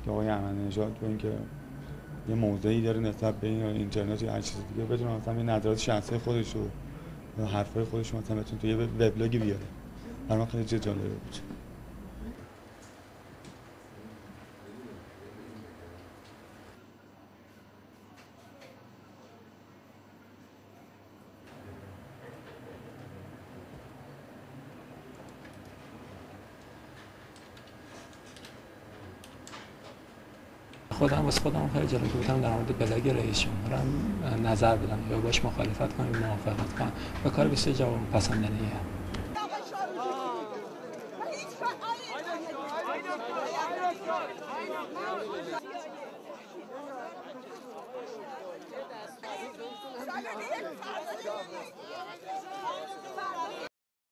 که آقای احمدی‌نژاد با اینکه یه موضعی داره نسبت به این اینترنت یا هر چیز دیگه بتونه مثلا یه نظرات شخصی خودش رو یا حرفای خودش مثلا بتونه تو یه وبلاگی بیاره. برای من خیلی جالبه بود. خودم خیلی جالب بودم در مورد بلاگ رئیس جمهورم نظر بدم یا باش مخالفت کنم یا موافقت کنم و کار بسیار جواب پسندنیه.